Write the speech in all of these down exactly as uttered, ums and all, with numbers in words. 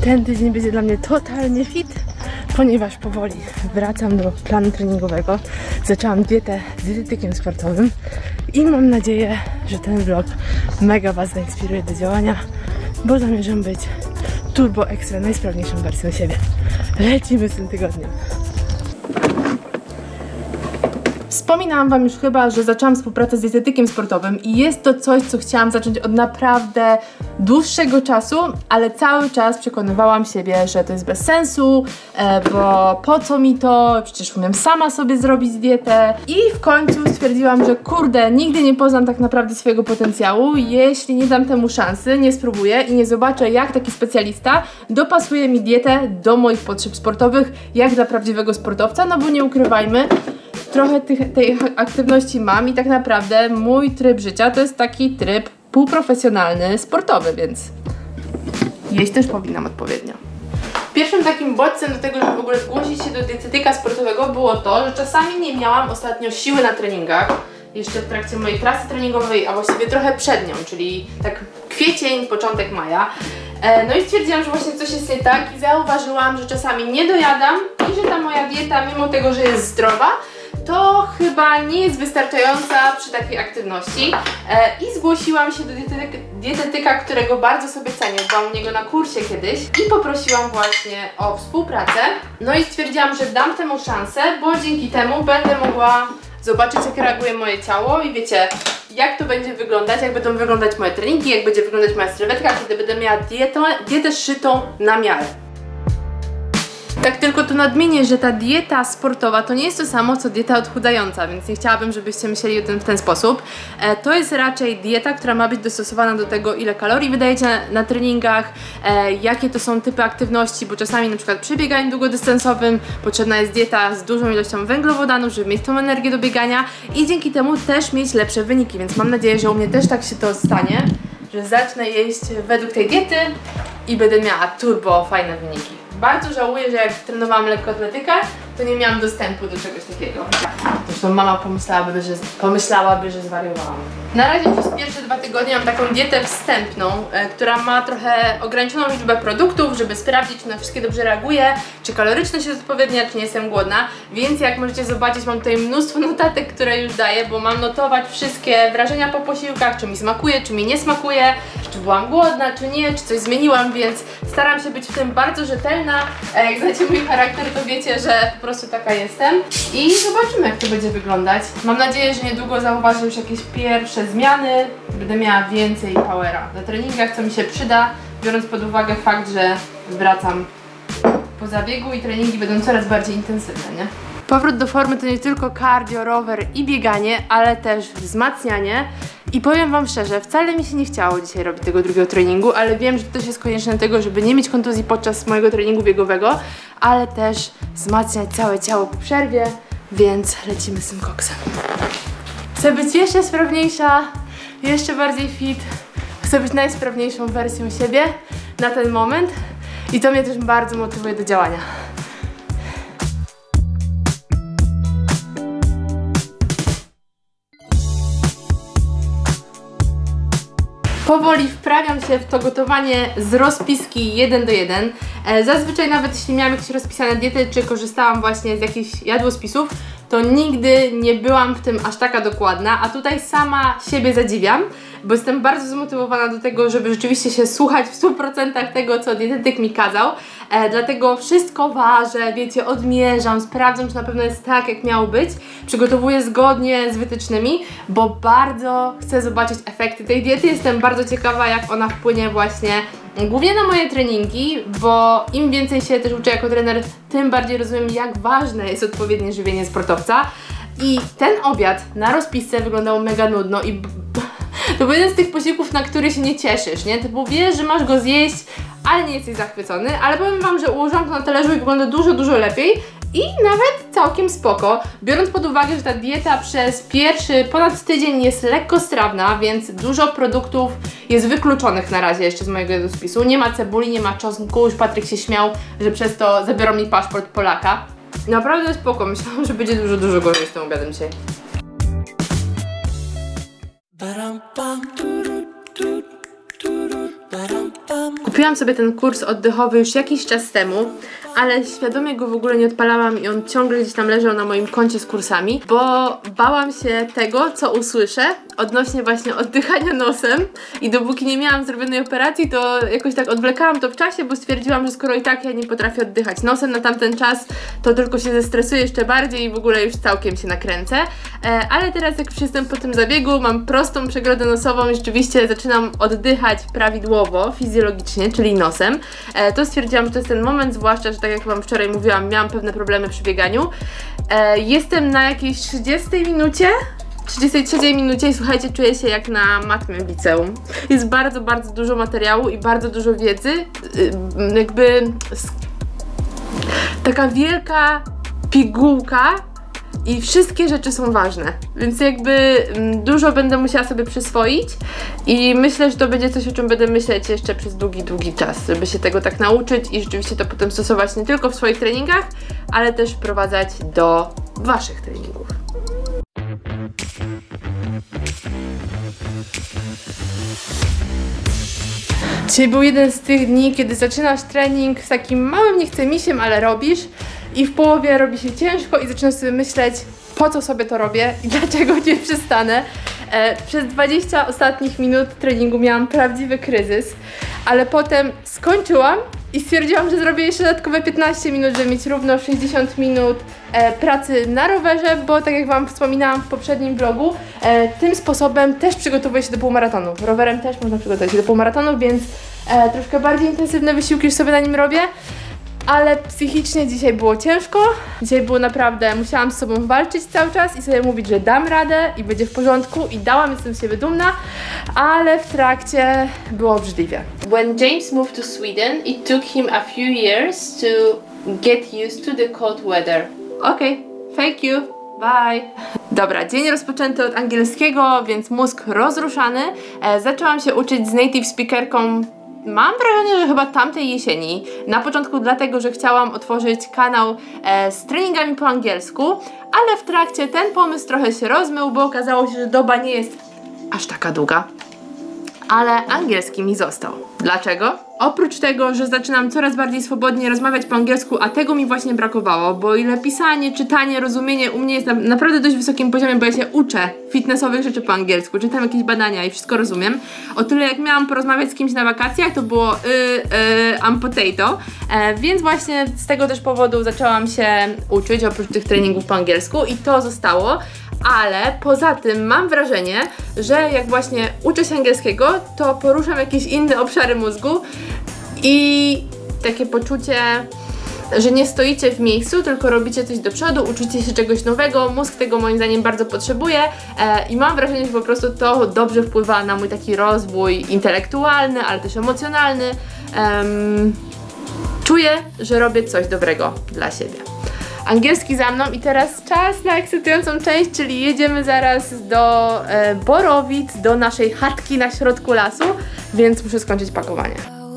Ten tydzień będzie dla mnie totalnie fit, ponieważ powoli wracam do planu treningowego. Zaczęłam dietę z dietetykiem sportowym i mam nadzieję, że ten vlog mega Was zainspiruje do działania, bo zamierzam być turbo ekstra najsprawniejszą wersją siebie. Lecimy z tym tygodniem. Wspominałam Wam już chyba, że zaczęłam współpracę z dietetykiem sportowym i jest to coś, co chciałam zacząć od naprawdę dłuższego czasu, ale cały czas przekonywałam siebie, że to jest bez sensu, e, bo po co mi to, przecież umiem sama sobie zrobić dietę i w końcu stwierdziłam, że kurde, nigdy nie poznam tak naprawdę swojego potencjału, jeśli nie dam temu szansy, nie spróbuję i nie zobaczę, jak taki specjalista dopasuje mi dietę do moich potrzeb sportowych, jak dla prawdziwego sportowca, no bo nie ukrywajmy, trochę tych, tej aktywności mam i tak naprawdę mój tryb życia to jest taki tryb półprofesjonalny, sportowy, więc jeść też powinnam odpowiednio. Pierwszym takim bodźcem do tego, żeby w ogóle zgłosić się do dietetyka sportowego było to, że czasami nie miałam ostatnio siły na treningach, jeszcze w trakcie mojej trasy treningowej, a właściwie trochę przed nią, czyli tak kwiecień, początek maja. No i stwierdziłam, że właśnie coś jest nie tak i zauważyłam, że czasami nie dojadam i że ta moja dieta, mimo tego, że jest zdrowa, to chyba nie jest wystarczająca przy takiej aktywności e, i zgłosiłam się do dietetyka, dietetyka, którego bardzo sobie cenię, byłam u niego na kursie kiedyś i poprosiłam właśnie o współpracę. No i stwierdziłam, że dam temu szansę, bo dzięki temu będę mogła zobaczyć, jak reaguje moje ciało i wiecie, jak to będzie wyglądać, jak będą wyglądać moje treningi, jak będzie wyglądać moja sylwetka, kiedy będę miała dietę, dietę szytą na miarę. Tak tylko tu nadmienię, że ta dieta sportowa to nie jest to samo, co dieta odchudzająca, więc nie chciałabym, żebyście myśleli o tym w ten sposób. E, to jest raczej dieta, która ma być dostosowana do tego, ile kalorii wydajecie na, na treningach, e, jakie to są typy aktywności, bo czasami na przykład przy bieganiu długodystansowym potrzebna jest dieta z dużą ilością węglowodanów, żeby mieć tą energię do biegania i dzięki temu też mieć lepsze wyniki, więc mam nadzieję, że u mnie też tak się to stanie, że zacznę jeść według tej diety i będę miała turbo fajne wyniki. Bardzo żałuję, że jak trenowałam lekkoatletykę, to nie miałam dostępu do czegoś takiego. Zresztą mama pomyślałaby, że, pomyślałaby, że zwariowałam. Na razie przez pierwsze dwa tygodnie mam taką dietę wstępną, e, która ma trochę ograniczoną liczbę produktów, żeby sprawdzić, czy na wszystkie dobrze reaguję, czy kaloryczność jest odpowiednia, czy nie jestem głodna. Więc jak możecie zobaczyć, mam tutaj mnóstwo notatek, które już daję, bo mam notować wszystkie wrażenia po posiłkach, czy mi smakuje, czy mi nie smakuje, czy byłam głodna, czy nie, czy coś zmieniłam, więc staram się być w tym bardzo rzetelna. E, jak znacie mój charakter, to wiecie, że po prostu taka jestem. I zobaczymy, jak to będzie wyglądać. Mam nadzieję, że niedługo zauważę już jakieś pierwsze zmiany. Będę miała więcej powera na treningach, co mi się przyda, biorąc pod uwagę fakt, że wracam po zabiegu i treningi będą coraz bardziej intensywne, nie? Powrót do formy to nie tylko cardio, rower i bieganie, ale też wzmacnianie. I powiem Wam szczerze, wcale mi się nie chciało dzisiaj robić tego drugiego treningu, ale wiem, że to też jest konieczne do tego, żeby nie mieć kontuzji podczas mojego treningu biegowego, ale też wzmacniać całe ciało po przerwie, więc lecimy z tym koksem. Chcę być jeszcze sprawniejsza, jeszcze bardziej fit, chcę być najsprawniejszą wersją siebie na ten moment i to mnie też bardzo motywuje do działania. Powoli wprawiam się w to gotowanie z rozpiski jeden do jeden. Zazwyczaj nawet jeśli miałam jakieś rozpisane diety, czy korzystałam właśnie z jakichś jadłospisów, to nigdy nie byłam w tym aż taka dokładna, a tutaj sama siebie zadziwiam, bo jestem bardzo zmotywowana do tego, żeby rzeczywiście się słuchać w stu procentach tego, co dietetyk mi kazał. E, dlatego wszystko ważę, wiecie, odmierzam, sprawdzam, czy na pewno jest tak, jak miało być. Przygotowuję zgodnie z wytycznymi, bo bardzo chcę zobaczyć efekty tej diety. Jestem bardzo ciekawa, jak ona wpłynie właśnie głównie na moje treningi, bo im więcej się też uczę jako trener, tym bardziej rozumiem, jak ważne jest odpowiednie żywienie sportowca. I ten obiad na rozpisce wyglądał mega nudno i to był jeden z tych posiłków, na który się nie cieszysz, nie? Typu wiesz, że masz go zjeść, ale nie jesteś zachwycony, ale powiem Wam, że ułożyłam to na talerzu i wygląda dużo, dużo lepiej i nawet całkiem spoko, biorąc pod uwagę, że ta dieta przez pierwszy ponad tydzień jest lekkostrawna, więc dużo produktów jest wykluczonych na razie jeszcze z mojego jadłospisu. Nie ma cebuli, nie ma czosnku, już Patryk się śmiał, że przez to zabiorą mi paszport Polaka. Naprawdę spoko, myślałam, że będzie dużo, dużo gorzej z tym obiadem dzisiaj. Kupiłam sobie ten kurs oddechowy już jakiś czas temu, ale świadomie go w ogóle nie odpalałam i on ciągle gdzieś tam leżał na moim koncie z kursami, bo bałam się tego, co usłyszę odnośnie właśnie oddychania nosem i dopóki nie miałam zrobionej operacji, to jakoś tak odwlekałam to w czasie, bo stwierdziłam, że skoro i tak ja nie potrafię oddychać nosem na tamten czas, to tylko się zestresuję jeszcze bardziej i w ogóle już całkiem się nakręcę. E, ale teraz jak już jestem po tym zabiegu, mam prostą przegrodę nosową i rzeczywiście zaczynam oddychać prawidłowo, fizjologicznie, czyli nosem, e, to stwierdziłam, że to jest ten moment, zwłaszcza, że tak jak wam wczoraj mówiłam, miałam pewne problemy przy bieganiu. E, jestem na jakiejś trzydziestej minucie, trzydziestej trzeciej minucie i słuchajcie, czuję się jak na matmie w liceum. Jest bardzo, bardzo dużo materiału i bardzo dużo wiedzy, yy, jakby taka wielka pigułka i wszystkie rzeczy są ważne, więc jakby mm, dużo będę musiała sobie przyswoić i myślę, że to będzie coś, o czym będę myśleć jeszcze przez długi, długi czas, żeby się tego tak nauczyć i rzeczywiście to potem stosować nie tylko w swoich treningach, ale też wprowadzać do waszych treningów. Dzisiaj był jeden z tych dni, kiedy zaczynasz trening z takim małym niechcemisiem, ale robisz i w połowie robi się ciężko i zaczynasz sobie myśleć, po co sobie to robię i dlaczego nie przestanę. E, przez dwadzieścia ostatnich minut treningu miałam prawdziwy kryzys, ale potem skończyłam i stwierdziłam, że zrobię jeszcze dodatkowe piętnaście minut, żeby mieć równo sześćdziesiąt minut e, pracy na rowerze, bo tak jak wam wspominałam w poprzednim vlogu, e, tym sposobem też przygotowuję się do półmaratonu. Rowerem też można przygotować się do półmaratonu, więc e, troszkę bardziej intensywne wysiłki już sobie na nim robię. Ale psychicznie dzisiaj było ciężko, dzisiaj było naprawdę, musiałam z sobą walczyć cały czas i sobie mówić, że dam radę i będzie w porządku i dałam, jestem z siebie dumna, ale w trakcie było obrzydliwie. When James moved to Sweden, it took him a few years to get used to the cold weather. Okej, okay, thank you, bye. Dobra, dzień rozpoczęty od angielskiego, więc mózg rozruszany. E, zaczęłam się uczyć z native speakerką. Mam wrażenie, że chyba tamtej jesieni. Na początku dlatego, że chciałam otworzyć kanał e, z treningami po angielsku, ale w trakcie ten pomysł trochę się rozmył, bo okazało się, że doba nie jest aż taka długa. Ale angielski mi został. Dlaczego? Oprócz tego, że zaczynam coraz bardziej swobodnie rozmawiać po angielsku, a tego mi właśnie brakowało, bo ile pisanie, czytanie, rozumienie u mnie jest na naprawdę dość wysokim poziomie, bo ja się uczę fitnessowych rzeczy po angielsku, czytam jakieś badania i wszystko rozumiem. O tyle jak miałam porozmawiać z kimś na wakacjach, to było y, y, I'm potato, e, więc właśnie z tego też powodu zaczęłam się uczyć oprócz tych treningów po angielsku i to zostało. Ale poza tym mam wrażenie, że jak właśnie uczę się angielskiego, to poruszam jakieś inne obszary mózgu i takie poczucie, że nie stoicie w miejscu, tylko robicie coś do przodu, uczycie się czegoś nowego, mózg tego moim zdaniem bardzo potrzebuje e, i mam wrażenie, że po prostu to dobrze wpływa na mój taki rozwój intelektualny, ale też emocjonalny. Um, czuję, że robię coś dobrego dla siebie. Angielski za mną i teraz czas na ekscytującą część, czyli jedziemy zaraz do e, Borowic, do naszej chatki na środku lasu, więc muszę skończyć pakowanie.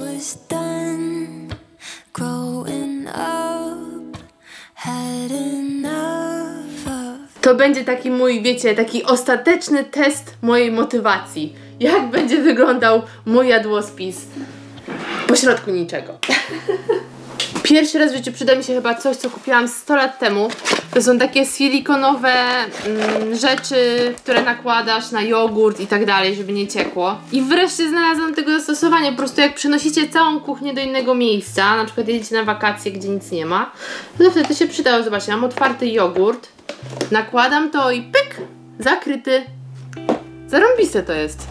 To będzie taki mój, wiecie, taki ostateczny test mojej motywacji. Jak będzie wyglądał mój jadłospis pośrodku niczego. Pierwszy raz w życiu przyda mi się chyba coś, co kupiłam sto lat temu. To są takie silikonowe mm, rzeczy, które nakładasz na jogurt i tak dalej, żeby nie ciekło. I wreszcie znalazłam tego zastosowanie. Po prostu jak przenosicie całą kuchnię do innego miejsca, na przykład jedziecie na wakacje, gdzie nic nie ma, to wtedy się przydało. Zobaczcie, mam otwarty jogurt, nakładam to i pyk, zakryty. Zarąbiste to jest.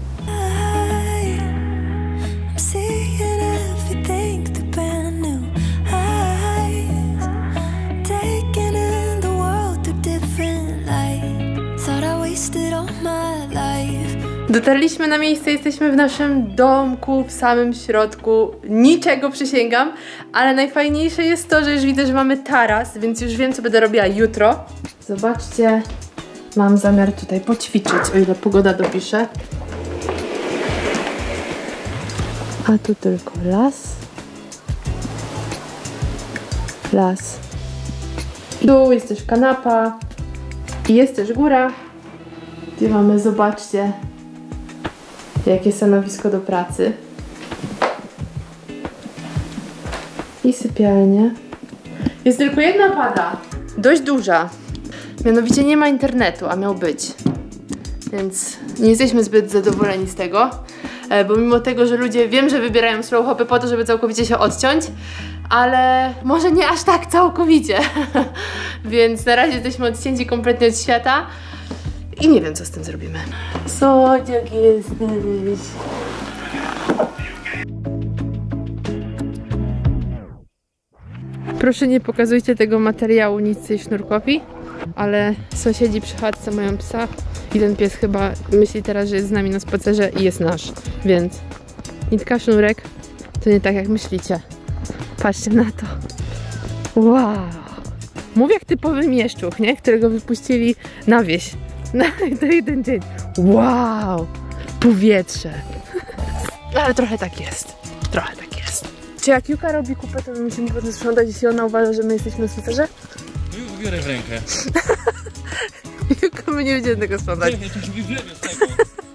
Dotarliśmy na miejsce, jesteśmy w naszym domku, w samym środku, niczego przysięgam, ale najfajniejsze jest to, że już widzę, że mamy taras, więc już wiem, co będę robiła jutro. Zobaczcie, mam zamiar tutaj poćwiczyć, o ile pogoda dopisze. A tu tylko las, las. Tu jest też kanapa i jest też góra, gdzie mamy, zobaczcie, jakie stanowisko do pracy. I sypialnia. Jest tylko jedna wada. Dość duża. Mianowicie nie ma internetu, a miał być. Więc nie jesteśmy zbyt zadowoleni z tego. Bo mimo tego, że ludzie wiem, że wybierają slow hopy po to, żeby całkowicie się odciąć, ale może nie aż tak całkowicie. Więc na razie jesteśmy odcięci kompletnie od świata i nie wiem, co z tym zrobimy. Słodziak jesteś. Proszę nie pokazujcie tego materiału nic tej sznurkowi, ale sąsiedzi przy chatce mają psa i ten pies chyba myśli teraz, że jest z nami na spacerze i jest nasz, więc nitka, sznurek to nie tak jak myślicie. Patrzcie na to. Wow! Mówię jak typowy mieszczuch, nie? Którego wypuścili na wieś. Na jeden dzień. Wow! Powietrze. Ale trochę tak jest. Trochę tak jest. Czy jak Juka robi kupę, to my musimy potem sprzątać, jeśli ona uważa, że my jesteśmy na spacerze? No już biorę w rękę. Juka, my nie będziemy tego sprzątać. Nie, to się wygrzebie z tego.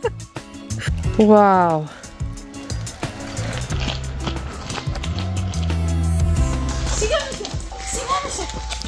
Wow! Ścigamy się! Ścigamy się!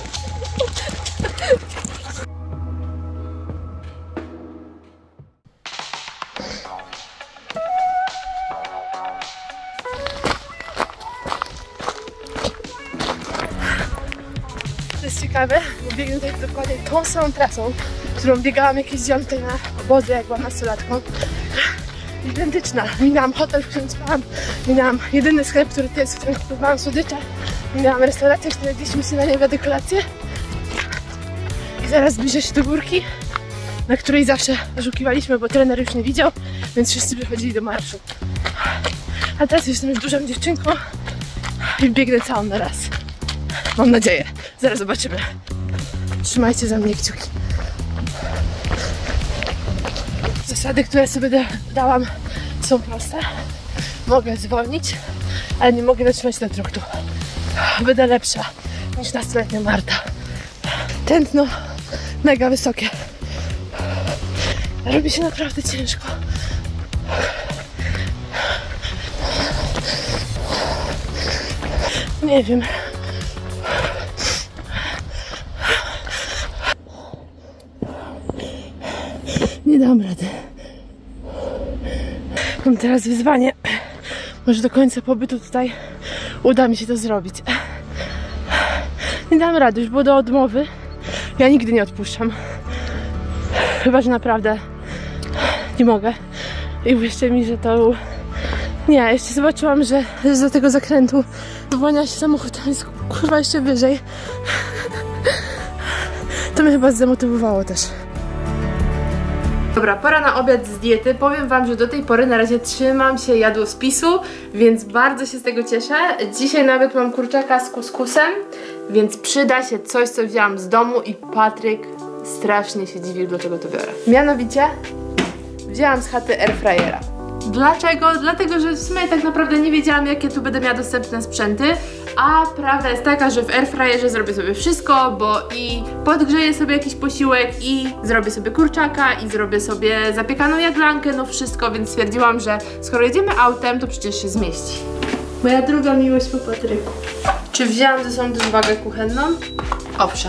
To jest ciekawe, bo biegnę tutaj dokładnie tą samą trasą, którą biegałam jakieś dzień tutaj na obozie, jak byłam nastolatką. Identyczna. Minęłam hotel, w którym spałam. Minęłam jedyny sklep, który to jest, w którym kupowałam słodycze. Minęłam restaurację, w której jedliśmy się na niewiadę kolację. I zaraz zbliżę się do górki, na której zawsze oszukiwaliśmy, bo trener już nie widział, więc wszyscy wychodzili do marszu. A teraz jestem już dużą dziewczynką i biegnę całą na raz. Mam nadzieję. Zaraz zobaczymy. Trzymajcie za mnie kciuki. Zasady, które sobie da dałam, są proste. Mogę zwolnić, ale nie mogę zatrzymać na traktu. Będę lepsza niż nastoletnia Marta. Tętno mega wysokie. Robi się naprawdę ciężko. Nie wiem. Nie dam rady. Mam teraz wyzwanie. Może do końca pobytu tutaj uda mi się to zrobić. Nie dam rady, już było do odmowy. Ja nigdy nie odpuszczam. Chyba, że naprawdę nie mogę. I uwierzcie mi, że to... Nie, jeszcze zobaczyłam, że z tego zakrętu wyłania się samochód, a jest kurwa jeszcze wyżej. To mnie chyba zdemotywowało też. Dobra, pora na obiad z diety. Powiem wam, że do tej pory na razie trzymam się jadłospisu, więc bardzo się z tego cieszę. Dzisiaj nawet mam kurczaka z kuskusem, więc przyda się coś, co wzięłam z domu i Patryk strasznie się dziwił, dlaczego to biorę. Mianowicie wzięłam z chaty airfryera. Dlaczego? Dlatego, że w sumie tak naprawdę nie wiedziałam, jakie tu będę miała dostępne sprzęty, a prawda jest taka, że w airfryerze zrobię sobie wszystko, bo i podgrzeję sobie jakiś posiłek, i zrobię sobie kurczaka, i zrobię sobie zapiekaną jaglankę, no wszystko, więc stwierdziłam, że skoro jedziemy autem, to przecież się zmieści. Moja druga miłość po Patryku. Czy wzięłam ze sobą też wagę kuchenną? Owszem.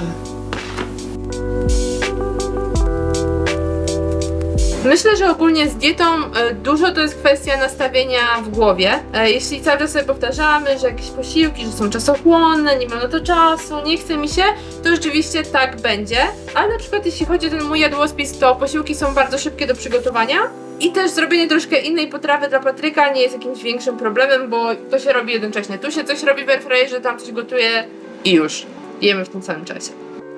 Myślę, że ogólnie z dietą e, dużo to jest kwestia nastawienia w głowie. E, jeśli cały czas sobie powtarzamy, że jakieś posiłki, że są czasochłonne, nie ma na to czasu, nie chce mi się, to rzeczywiście tak będzie. Ale na przykład jeśli chodzi o ten mój jadłospis, to posiłki są bardzo szybkie do przygotowania. I też zrobienie troszkę innej potrawy dla Patryka nie jest jakimś większym problemem, bo to się robi jednocześnie. Tu się coś robi w airfryerze, tam coś gotuje i już. Jemy w tym samym czasie.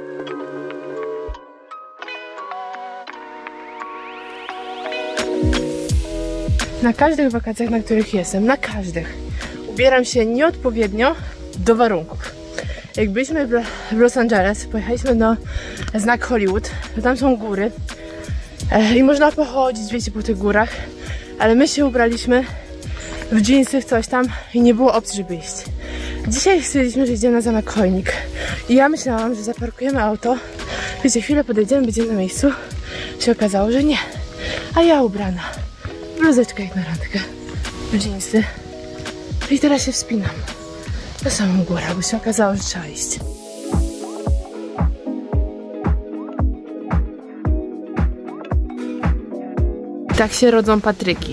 Na każdych wakacjach, na których jestem, na każdych, ubieram się nieodpowiednio do warunków. Jak byliśmy w Los Angeles, pojechaliśmy na znak Hollywood, to tam są góry e, i można pochodzić, wiecie, po tych górach, ale my się ubraliśmy w dżinsy, w coś tam i nie było opcji, żeby iść. Dzisiaj stwierdziliśmy, że idziemy na zamek Chojnik i ja myślałam, że zaparkujemy auto, wiecie, chwilę podejdziemy, będziemy na miejscu. Się okazało, że nie, a ja ubrana. Bluzeczka jak na randkę, w dżinsy. I teraz się wspinam. na samą górę, bo się okazało, że trzeba iść. Tak się rodzą Patryki.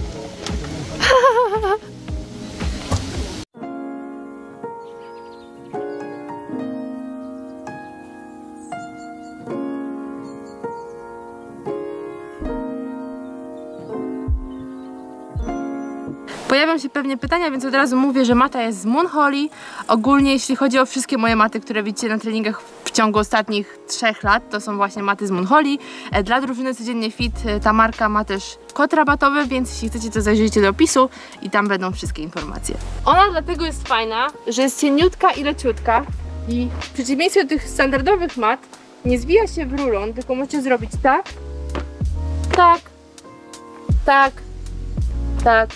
Pojawią się pewnie pytania, więc od razu mówię, że mata jest z Moonholly. Ogólnie jeśli chodzi o wszystkie moje maty, które widzicie na treningach w ciągu ostatnich trzech lat, to są właśnie maty z Moonholly. Dla drużyny Codziennie Fit ta marka ma też kod rabatowy, więc jeśli chcecie, to zajrzyjcie do opisu i tam będą wszystkie informacje. Ona dlatego jest fajna, że jest cieniutka i leciutka i w przeciwieństwie do tych standardowych mat nie zwija się w rulon, tylko możecie zrobić tak, tak, tak, tak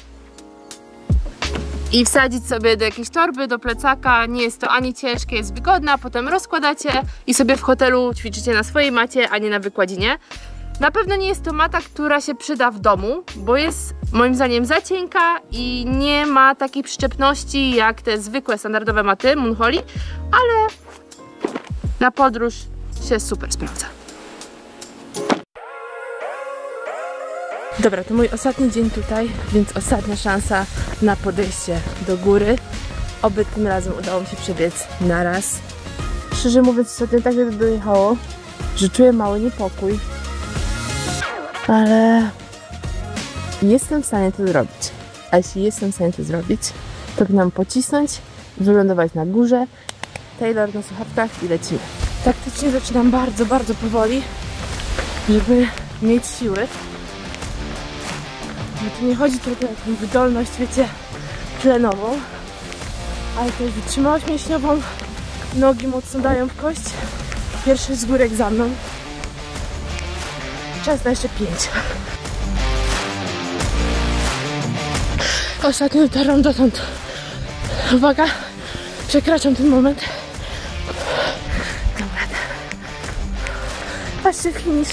i wsadzić sobie do jakiejś torby, do plecaka. Nie jest to ani ciężkie, jest wygodne, a potem rozkładacie i sobie w hotelu ćwiczycie na swojej macie, a nie na wykładzinie. Na pewno nie jest to mata, która się przyda w domu, bo jest moim zdaniem za cienka i nie ma takiej przyczepności jak te zwykłe, standardowe maty Moonholly, ale na podróż się super sprawdza. Dobra, to mój ostatni dzień tutaj, więc ostatnia szansa na podejście do góry. Oby tym razem udało mi się przebiec na raz. Szczerze mówiąc, ostatnio tak by dojechało, że czuję mały niepokój. Ale jestem w stanie to zrobić. A jeśli jestem w stanie to zrobić, to powinnam pocisnąć, wylądować na górze, Taylor na słuchawkach i lecimy. Taktycznie zaczynam bardzo, bardzo powoli, żeby mieć siły. Bo tu nie chodzi tylko o taką wydolność, wiecie, tlenową, ale też wytrzymałość mięśniową, nogi mocno dają w kość. Pierwszy z górek za mną. Czas na jeszcze pięć. Ostatnio dotarłam dotąd. Uwaga, przekraczam ten moment. Dobra. Patrzcie, finish.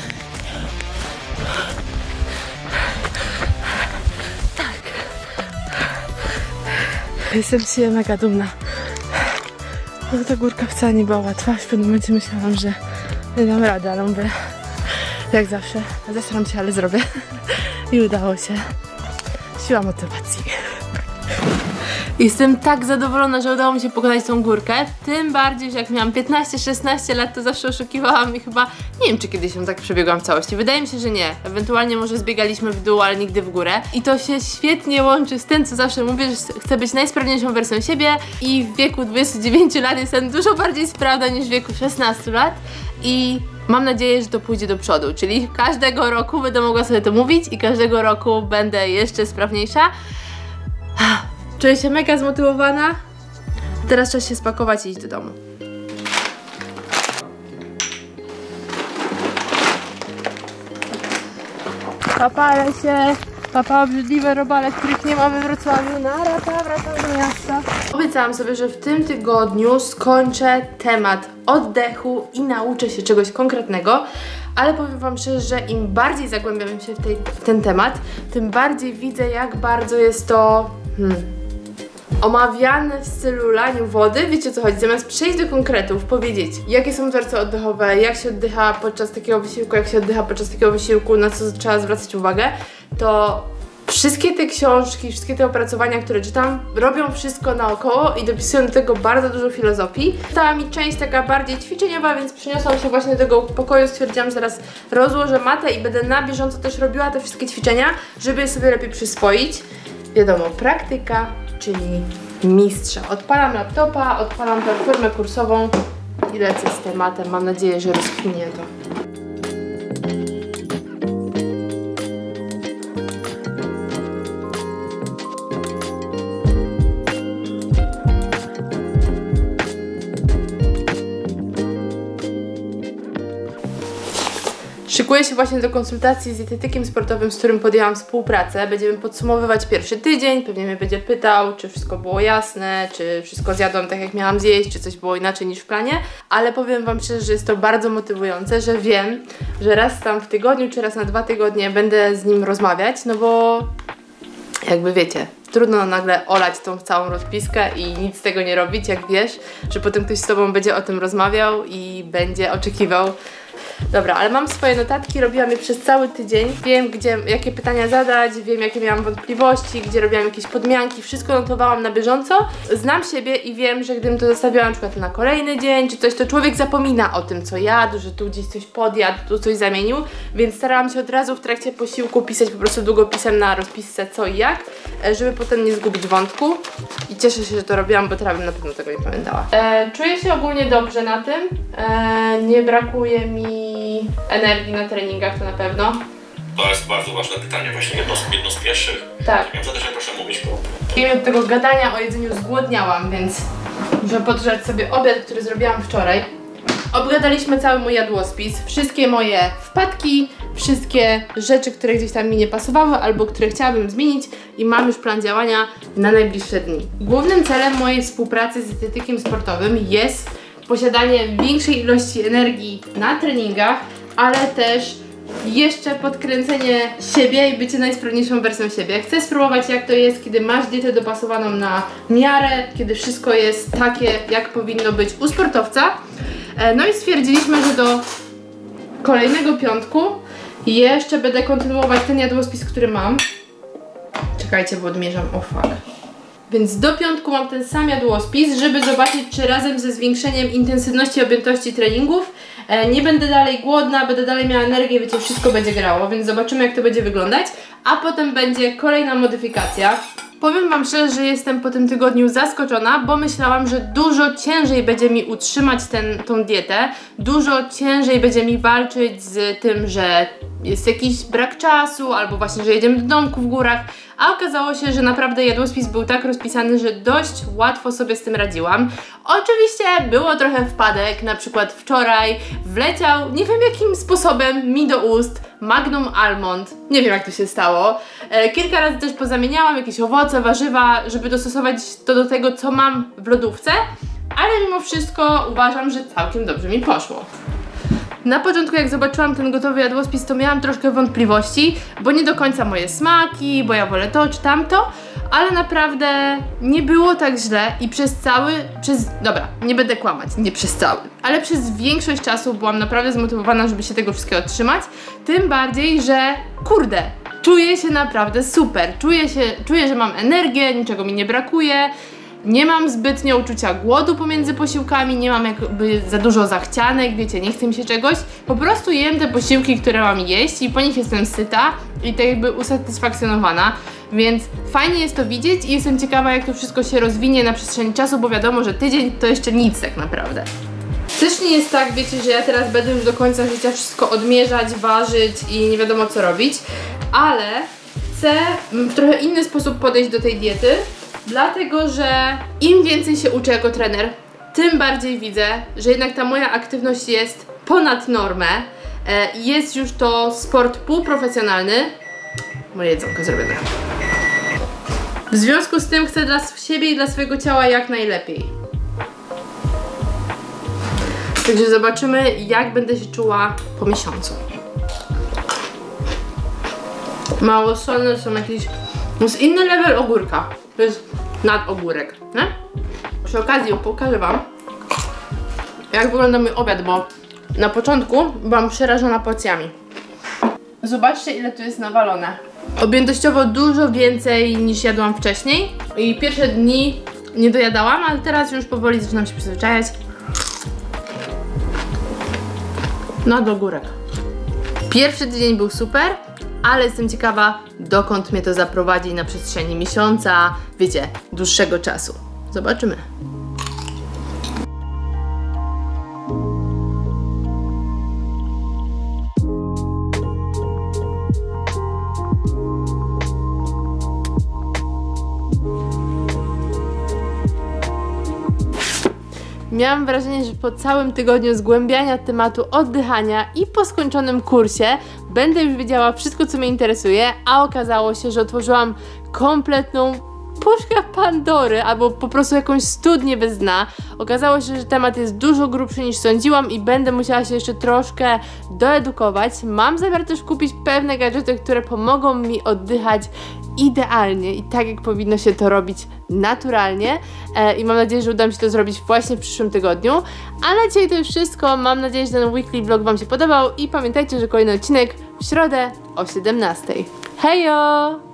Jestem z siebie mega dumna. No ta górka wcale nie była łatwa. W pewnym momencie myślałam, że nie dam radę, ale mówię, jak zawsze, zestaram się, ale zrobię. I udało się. Siła motywacji. Jestem tak zadowolona, że udało mi się pokonać tą górkę. Tym bardziej, że jak miałam piętnaście szesnaście lat, to zawsze oszukiwałam i chyba nie wiem, czy kiedyś ją tak przebiegłam w całości. Wydaje mi się, że nie. Ewentualnie może zbiegaliśmy w dół, ale nigdy w górę. I to się świetnie łączy z tym, co zawsze mówię, że chcę być najsprawniejszą wersją siebie i w wieku dwudziestu dziewięciu lat jestem dużo bardziej sprawna niż w wieku szesnastu lat. I mam nadzieję, że to pójdzie do przodu, czyli każdego roku będę mogła sobie to mówić i każdego roku będę jeszcze sprawniejsza. Czuję się mega zmotywowana. Teraz czas się spakować i iść do domu. Papalę się, papa obrzydliwe robale, których nie ma we Wrocławiu. Nara, pa, wracam do miasta. Obiecałam sobie, że w tym tygodniu skończę temat oddechu i nauczę się czegoś konkretnego. Ale powiem wam szczerze, że im bardziej zagłębiam się w, tej, w ten temat, tym bardziej widzę, jak bardzo jest to hmm, omawiane w stylu laniu wody. Wiecie o co chodzi? Zamiast przejść do konkretów, powiedzieć, jakie są wzorce oddechowe, jak się oddycha podczas takiego wysiłku, jak się oddycha podczas takiego wysiłku, na co trzeba zwracać uwagę, to wszystkie te książki, wszystkie te opracowania, które czytam, robią wszystko naokoło i dopisują do tego bardzo dużo filozofii. Stała mi część taka bardziej ćwiczeniowa, więc przyniosłam się właśnie do tego pokoju. Stwierdziłam, że zaraz rozłożę matę i będę na bieżąco też robiła te wszystkie ćwiczenia, żeby je sobie lepiej przyswoić. Wiadomo, praktyka, czyli mistrza. Odpalam laptopa, odpalam platformę kursową i lecę z tematem. Mam nadzieję, że rozkminie to. Szykuję się właśnie do konsultacji z dietetykiem sportowym, z którym podjęłam współpracę. Będziemy podsumowywać pierwszy tydzień, pewnie mnie będzie pytał, czy wszystko było jasne, czy wszystko zjadłam tak jak miałam zjeść, czy coś było inaczej niż w planie. Ale powiem wam szczerze, że jest to bardzo motywujące, że wiem, że raz tam w tygodniu, czy raz na dwa tygodnie będę z nim rozmawiać, no bo jakby wiecie, trudno nagle olać tą całą rozpiskę i nic z tego nie robić, jak wiesz, że potem ktoś z tobą będzie o tym rozmawiał i będzie oczekiwał. Dobra, ale mam swoje notatki, robiłam je przez cały tydzień. Wiem, gdzie, jakie pytania zadać, wiem, jakie miałam wątpliwości, gdzie robiłam jakieś podmianki, wszystko notowałam na bieżąco. Znam siebie i wiem, że gdybym to zostawiła na przykład na kolejny dzień, czy coś, to człowiek zapomina o tym, co jadł, że tu gdzieś coś podjadł, tu coś zamienił, więc starałam się od razu w trakcie posiłku pisać po prostu długopisem na rozpisce co i jak, żeby potem nie zgubić wątku. I cieszę się, że to robiłam, bo teraz bym na pewno tego nie pamiętała. E, czuję się ogólnie dobrze na tym, e, nie brakuje mi energii na treningach, to na pewno. To jest bardzo ważne pytanie, właśnie jedno z, jedno z pierwszych. Tak. Wiem, zadać, proszę mówić. I od tego gadania o jedzeniu zgłodniałam, więc muszę podrzeć sobie obiad, który zrobiłam wczoraj. Obgadaliśmy cały mój jadłospis, wszystkie moje wpadki, wszystkie rzeczy, które gdzieś tam mi nie pasowały albo które chciałabym zmienić i mam już plan działania na najbliższe dni. Głównym celem mojej współpracy z dietetykiem sportowym jest posiadanie większej ilości energii na treningach, ale też jeszcze podkręcenie siebie i bycie najsprawniejszą wersją siebie. Chcę spróbować, jak to jest, kiedy masz dietę dopasowaną na miarę, kiedy wszystko jest takie, jak powinno być u sportowca. No i stwierdziliśmy, że do kolejnego piątku jeszcze będę kontynuować ten jadłospis, który mam. Czekajcie, bo odmierzam, o fuck. Więc do piątku mam ten sam jadłospis, żeby zobaczyć, czy razem ze zwiększeniem intensywności i objętości treningów e, nie będę dalej głodna, będę dalej miała energię, wiecie, wszystko będzie grało, więc zobaczymy, jak to będzie wyglądać. A potem będzie kolejna modyfikacja. Powiem wam szczerze, że jestem po tym tygodniu zaskoczona, bo myślałam, że dużo ciężej będzie mi utrzymać ten, tą dietę, dużo ciężej będzie mi walczyć z tym, że jest jakiś brak czasu, albo właśnie, że jedziemy do domku w górach, a okazało się, że naprawdę jadłospis był tak rozpisany, że dość łatwo sobie z tym radziłam. Oczywiście było trochę wpadek, na przykład wczoraj wleciał, nie wiem jakim sposobem, mi do ust Magnum Almond, nie wiem jak to się stało. E, kilka razy też pozamieniałam jakieś owoce, warzywa, żeby dostosować to do tego, co mam w lodówce, ale mimo wszystko uważam, że całkiem dobrze mi poszło. Na początku, jak zobaczyłam ten gotowy jadłospis, to miałam troszkę wątpliwości, bo nie do końca moje smaki, bo ja wolę to czy tamto, ale naprawdę nie było tak źle i przez cały, przez, dobra, nie będę kłamać, nie przez cały, ale przez większość czasu byłam naprawdę zmotywowana, żeby się tego wszystkiego trzymać, tym bardziej, że kurde, czuję się naprawdę super, czuję się, czuję, że mam energię, niczego mi nie brakuje. Nie mam zbytnio uczucia głodu pomiędzy posiłkami, nie mam jakby za dużo zachcianek, wiecie, nie chce mi się czegoś. Po prostu jem te posiłki, które mam jeść i po nich jestem syta i tak jakby usatysfakcjonowana. Więc fajnie jest to widzieć i jestem ciekawa, jak to wszystko się rozwinie na przestrzeni czasu, bo wiadomo, że tydzień to jeszcze nic tak naprawdę. Też nie jest tak, wiecie, że ja teraz będę już do końca życia wszystko odmierzać, ważyć i nie wiadomo co robić, ale chcę w trochę inny sposób podejść do tej diety. Dlatego, że im więcej się uczę jako trener, tym bardziej widzę, że jednak ta moja aktywność jest ponad normę. E, jest już to sport półprofesjonalny. Moje jedzonko zrobione. W związku z tym chcę dla siebie i dla swojego ciała jak najlepiej. Także zobaczymy, jak będę się czuła po miesiącu. Mało solne, są jakieś... To jest inny level ogórka. To jest nadogórek, nie? Przy okazji pokażę wam, jak wygląda mój obiad, bo na początku byłam przerażona porcjami. Zobaczcie, ile tu jest nawalone. Objętościowo dużo więcej niż jadłam wcześniej i pierwsze dni nie dojadałam, ale teraz już powoli zaczynam się przyzwyczajać. Nadogórek. Pierwszy tydzień był super, ale jestem ciekawa, dokąd mnie to zaprowadzi na przestrzeni miesiąca, wiecie, dłuższego czasu. Zobaczymy. Miałam wrażenie, że po całym tygodniu zgłębiania tematu oddychania i po skończonym kursie będę już wiedziała wszystko, co mnie interesuje, a okazało się, że otworzyłam kompletną puszka Pandory, albo po prostu jakąś studnię bez dna. Okazało się, że temat jest dużo grubszy niż sądziłam i będę musiała się jeszcze troszkę doedukować. Mam zamiar też kupić pewne gadżety, które pomogą mi oddychać idealnie i tak jak powinno się to robić naturalnie e, i mam nadzieję, że uda mi się to zrobić właśnie w przyszłym tygodniu. A na dzisiaj to już wszystko. Mam nadzieję, że ten weekly vlog Wam się podobał i pamiętajcie, że kolejny odcinek w środę o siedemnastej. Hejo!